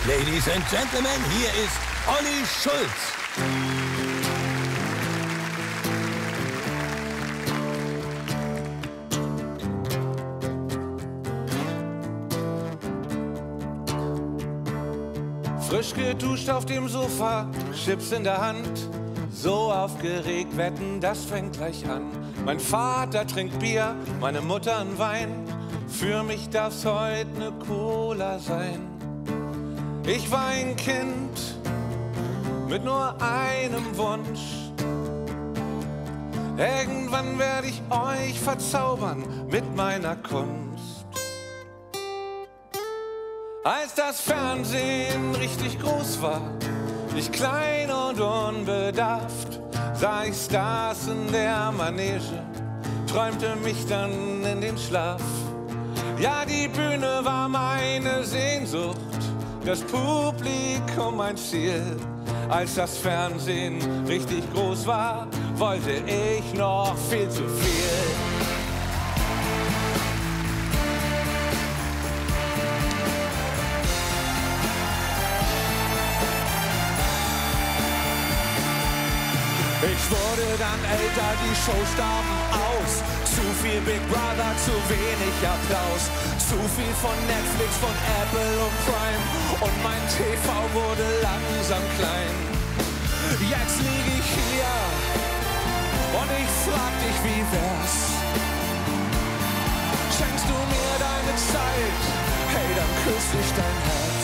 Ladies and Gentlemen, hier ist Olli Schulz. Frisch geduscht auf dem Sofa, Chips in der Hand, so aufgeregt, wetten, das fängt gleich an. Mein Vater trinkt Bier, meine Mutter einen Wein, für mich darf's heute ne Cola sein. Ich war ein Kind mit nur einem Wunsch. Irgendwann werde ich euch verzaubern mit meiner Kunst. Als das Fernsehen richtig groß war, ich klein und unbedarft, sah ich Stars in der Manege, träumte mich dann in den Schlaf. Ja, die Bühne war meine Sehnsucht, das Publikum mein Ziel. Als das Fernsehen richtig groß war, wollte ich noch viel zu viel. Ich wurde dann älter, die Shows starben aus. Zu viel Big Brother, zu wenig Applaus. Zu viel von Netflix, von Apple und Prime. Und mein TV wurde langsam klein. Jetzt liege ich hier und ich frag dich, wie wär's? Schenkst du mir deine Zeit? Hey, dann küss ich dein Herz.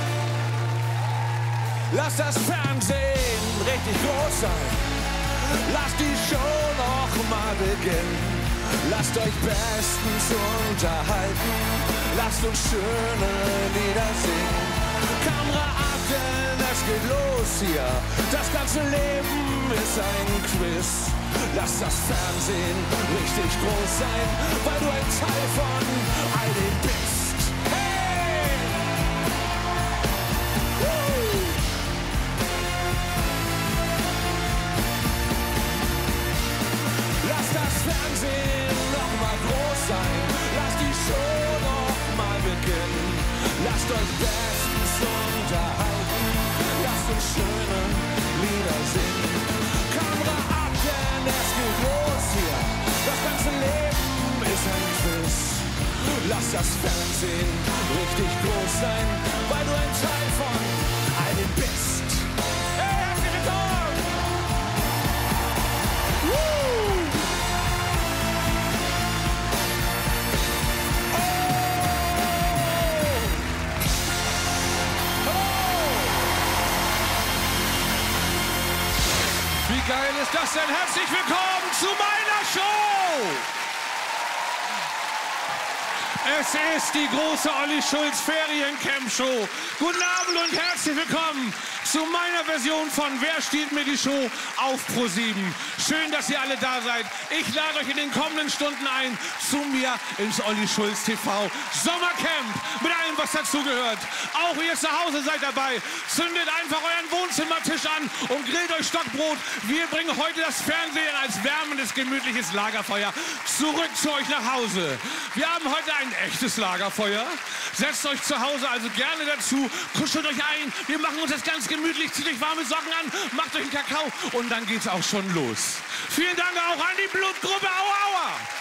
Lass das Fernsehen richtig groß sein. Lasst die Show noch mal beginnen. Lasst euch bestens unterhalten. Lasst uns schöne Lieder singen. Kamera ab, denn es geht los hier. Das ganze Leben ist ein Quiz. Lasst das Fernsehen richtig groß sein, weil du ein Teil von all dem bist. Hey! Lass das Fernsehen noch mal groß sein. Lasst die Show noch mal beginnen. Lasst euch bestens unterhalten. Lasst uns schöne Lieder singen. Kamera ab, denn es geht los hier. Das ganze Leben ist ein Quiz. Lass das Fernsehen richtig groß sein, weil du ein Teil von all dem bist. Hey, herzlich willkommen! Wie geil ist das denn? Herzlich willkommen zu meiner Show! Es ist die große Olli Schulz Feriencamp Show. Guten Abend und herzlich willkommen zu meiner Version von Wer stiehlt mir die Show auf Pro7. Schön, dass ihr alle da seid. Ich lade euch in den kommenden Stunden ein zu mir ins Olli Schulz TV Sommercamp mit allem, was dazugehört. Auch ihr zu Hause seid dabei. Zündet einfach euren Wohnzimmertisch an und grillt euch Stockbrot. Wir bringen heute das Fernsehen als wärmendes, gemütliches Lagerfeuer zurück zu euch nach Hause. Wir haben heute ein echtes Lagerfeuer. Setzt euch zu Hause also gerne dazu, kuschelt euch ein. Wir machen uns das ganz gemütlich, zieht euch warme Socken an, macht euch einen Kakao und dann geht's auch schon los. Vielen Dank auch an die Blutgruppe Aua Aua.